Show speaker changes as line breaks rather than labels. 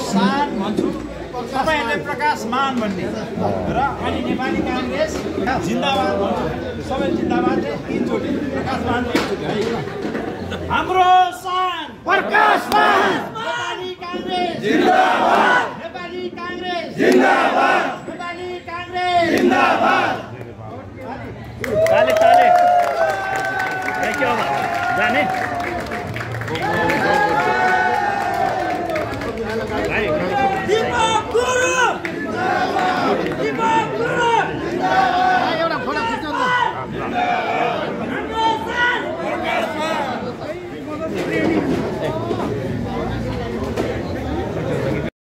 सान भन्छु तपाईहरुले प्रकाशमान भन्ने र अनि नेपाली कांग्रेस जिन्दाबाद भन्छु सबै जिन्दाबाद तीन चोटी प्रकाशमान एकचोटी है हाम्रो सान प्रकाशमान